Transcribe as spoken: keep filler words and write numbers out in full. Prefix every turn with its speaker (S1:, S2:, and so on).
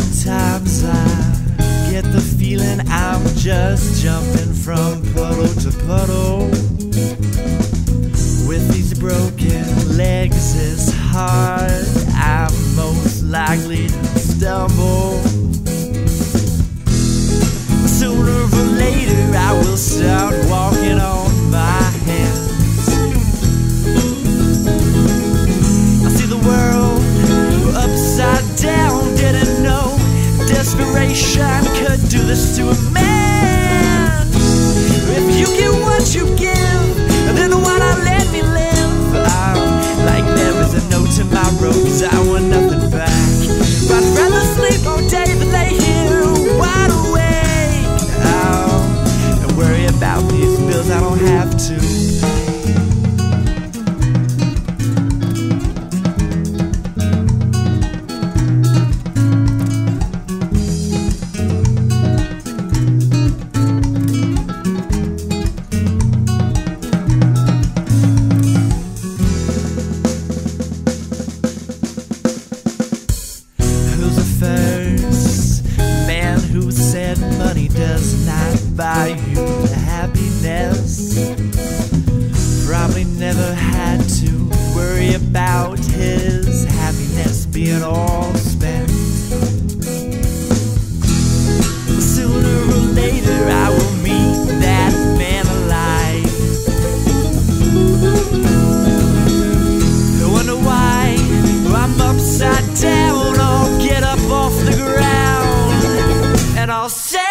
S1: Sometimes I get the feeling I'm just jumping from puddle to puddle. With these broken legs it's hard, I'm most likely to stumble. Sooner or later I will start walking on my hands. I see the world upside down, didn't know desperation could do this to a man. If you get what you give, then why not let me live? I'm like there is a note in my road, cause I want nothing back. But I'd rather sleep all day than lay here wide awake oh, and worry about these bills I don't have to pay. Money does not buy you happiness. Probably never had to worry about his happiness being all spent. Sooner or later I will meet that man alive. I wonder why I'm upside down. I'll get up off the ground and I'll say